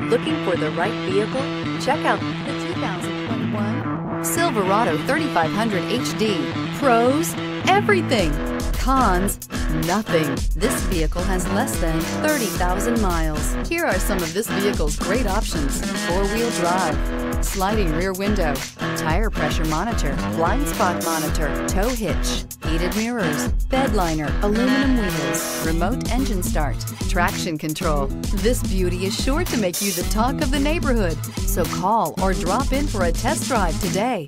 Looking for the right vehicle? Check out the 2021 Silverado 3500 HD. Pros, everything. Cons, nothing. This vehicle has less than 30,000 miles. Here are some of this vehicle's great options: four-wheel drive, sliding rear window, tire pressure monitor, blind spot monitor, tow hitch, heated mirrors, bed liner, aluminum wheels, remote engine start, traction control. This beauty is sure to make you the talk of the neighborhood. So call or drop in for a test drive today.